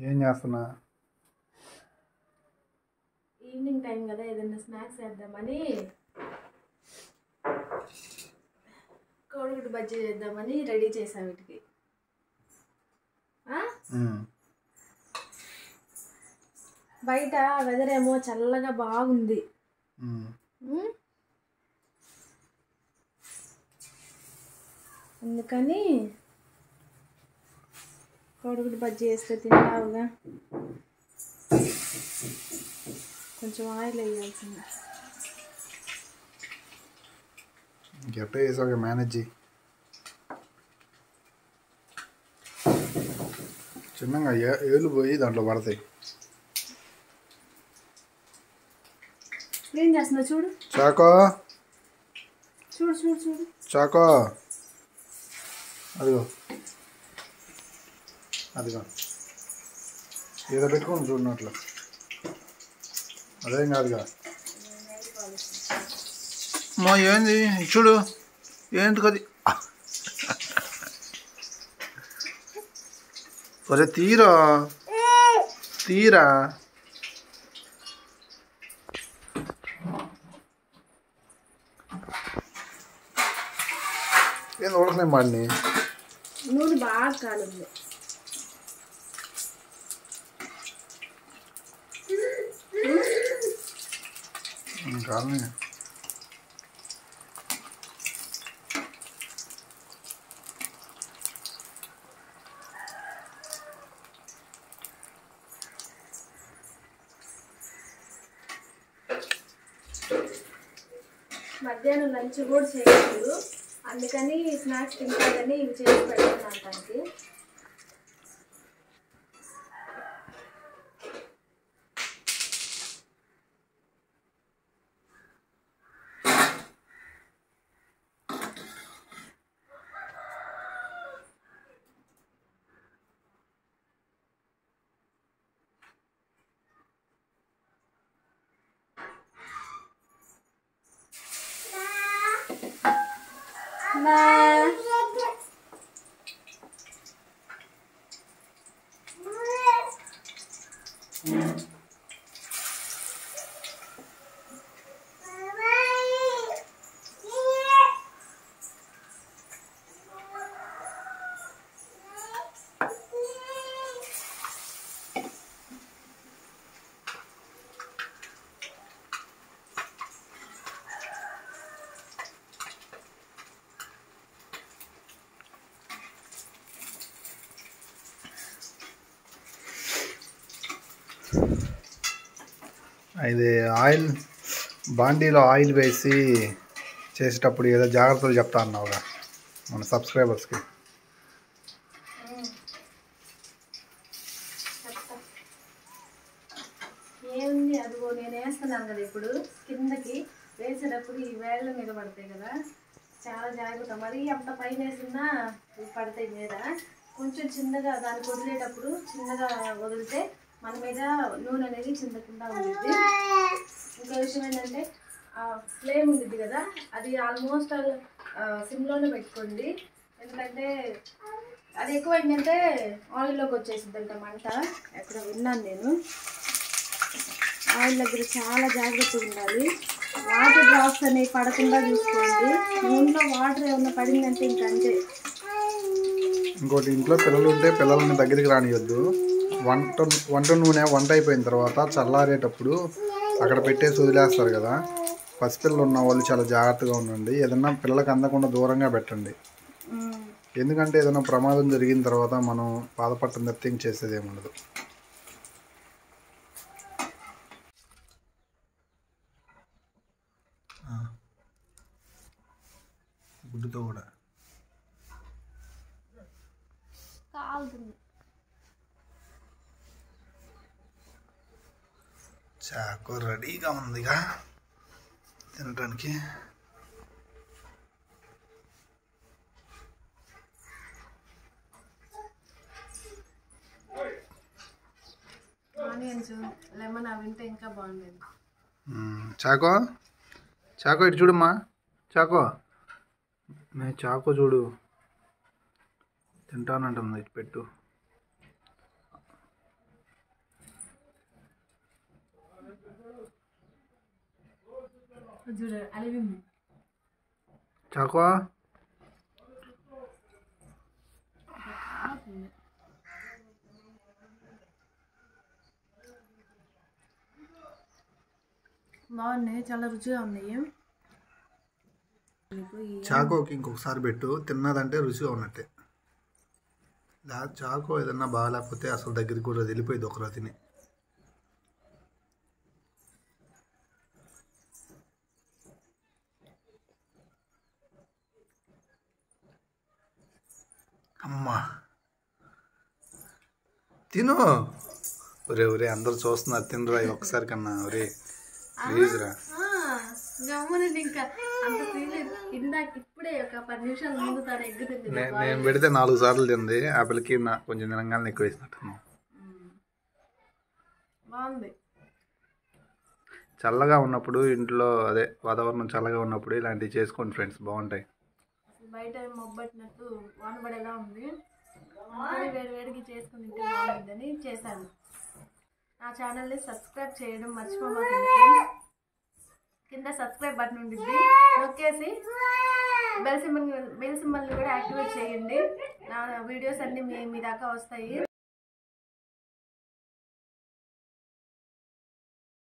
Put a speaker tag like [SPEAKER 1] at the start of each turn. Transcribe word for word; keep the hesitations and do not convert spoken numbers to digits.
[SPEAKER 1] ఏం చేస్తున్నా?
[SPEAKER 2] Evening time కదా, ఏదైనా స్నాక్స్ చేద్దామని కోడిగుడ్డు బజ్జీ చేద్దామని రెడీ చేసాం. వీటికి బయట వెదర్ ఏమో చల్లగా బాగుంది. అందుకని కోడిగుడ్డు బజ్జీ వేస్తే తింటావుగా, కొంచెం ఆయిల్ వేయాల్సింది.
[SPEAKER 1] ఎట్ట వేసావు మేనేజ్ చేయి. చిన్నగా ఏళ్ళు పోయి దాంట్లో పడతాయి.
[SPEAKER 2] ఏం చేస్తున్నా చూడు.
[SPEAKER 1] చాకో
[SPEAKER 2] చూడు చూడు చూడు
[SPEAKER 1] చాకో, అదిగో అదిగో ఏదో పెట్టుకోండి చూడనట్లు. అదేం కాదుగా. మా ఏంది చూడు, ఏంటి కది. ఒరే తీరా తీరా ఏంది ఉడకనే మాడిని.
[SPEAKER 2] నూనె బాగా కాలింది.
[SPEAKER 1] కాలనీ
[SPEAKER 2] మధ్యాహ్నం లంచ్ కూడా చేయలేదు, అందుకని స్నాక్స్ తింటారని ఇవి చేసి పెడుతున్నాను తనకి.
[SPEAKER 1] ఇది ఆయిల్ బాండీలో ఆయిల్ వేసి చేసేటప్పుడు ఏదో జాగ్రత్తలు చెప్తా అన్నావుగా మన సబ్స్క్రైబర్స్కి.
[SPEAKER 2] ఏముంది, అదిగో నేను వేస్తున్నాను కదా ఇప్పుడు. కిందకి వేసేటప్పుడు ఈ వేళ్ళ మీద పడతాయి కదా, చాలా జాగ్రత్త. మరీ అంత పైన వేసినా పడతాయి మీద. కొంచెం చిన్నగా దానికి వదిలేటప్పుడు చిన్నగా వదిలితే మన మీద నూనె అనేది చిందకుండా ఉంటుంది. ఇంకో విషయం ఏంటంటే ఫ్లేమ్ ఉంటుంది కదా, అది ఆల్మోస్ట్ సిమ్లోనే పెట్టుకోండి. ఎందుకంటే అది ఎక్కువ ఏంటంటే ఆయిల్లోకి వచ్చేసిందంట మంట. ఎక్కడ విన్నాను నేను. ఆయిల్ దగ్గర చాలా జాగ్రత్తగా ఉండాలి. వాటర్ డ్రాప్స్ అనేవి పడకుండా చూసుకోండి. నూనెలో వాటర్ ఏమన్నా పడిందంటే ఇంకా అంతే.
[SPEAKER 1] ఇంకోటి, ఇంట్లో పిల్లలు ఉంటే పిల్లలని దగ్గరికి రానియొద్దు. వంట వంట నూనె వంట అయిపోయిన తర్వాత చల్లారేటప్పుడు అక్కడ పెట్టేసి వదిలేస్తారు కదా. పసిపిల్లలు ఉన్న వాళ్ళు చాలా జాగ్రత్తగా ఉండండి. ఏదన్నా పిల్లలకు అందకుండా దూరంగా పెట్టండి. ఎందుకంటే ఏదైనా ప్రమాదం జరిగిన తర్వాత మనం బాధపడటం తప్పితే ఇంక చేసేది ఏముండదు. గుడ్డుతో కూడా
[SPEAKER 2] కాలుతుంది.
[SPEAKER 1] చాకు రెడీగా ఉందిగా తినడానికి.
[SPEAKER 2] ఆనియన్స్ లెమన్ అవి ఉంటే ఇంకా బాగుండేది.
[SPEAKER 1] చాకో చాకో ఇటు చూడమ్మా. చాకో మే చాకో చూడు తింటానంటుంది. ఇటు పెట్టు.
[SPEAKER 2] చూడ అలిగింది
[SPEAKER 1] చాకో
[SPEAKER 2] బాగున్నాయి, చాలా రుచిగా ఉన్నాయి.
[SPEAKER 1] చాకోకి ఇంకొకసారి పెట్టు, తిన్నదంటే రుచిగా ఉన్నట్టే. లా చాకో ఏదన్నా బాగాలేకపోతే అసలు దగ్గరికి కూడా వెళ్ళిపోయింది ఒకరో తిని. అమ్మా తిను. ఒరే ఒరే అందరు చూస్తున్నారు, తినరా ఒకసారి కన్నా. ఒరే ప్లీజ్ రా.
[SPEAKER 2] గమ్మనండి, ఇంకా అంత తీయలేదు. ఇందాక ఇప్పుడే ఒక పది నిమిషాల ముందు తను ఎగ్గు తింది.
[SPEAKER 1] నేను పెడితే నాలుగు సార్లు తింది. ఆ పిల్లకి నా కొంచెం తినంగానే ఎక్కువ వేసినట్టు.
[SPEAKER 2] బాగుంది.
[SPEAKER 1] చల్లగా ఉన్నప్పుడు ఇంట్లో, అదే వాతావరణం చల్లగా ఉన్నప్పుడు ఇలాంటివి చేసుకోండి ఫ్రెండ్స్, బాగుంటాయి.
[SPEAKER 2] బయట మొబ్బట్టినట్టు వాన పడేలా ఉంది, వేడి వేడికి చేసుకుని తింటే బాగుంటుందని చేశాను. నా ఛానల్ని సబ్స్క్రైబ్ చేయడం మర్చిపోమాకండి ఫ్రెండ్స్. కింద సబ్స్క్రైబ్ బటన్ ఉంటుంది, నొక్కేసి బెల్ సింబల్ బెల్ సింబల్ని కూడా యాక్టివేట్ చేయండి. నా వీడియోస్ అన్నీ మీ మీ దాకా వస్తాయి.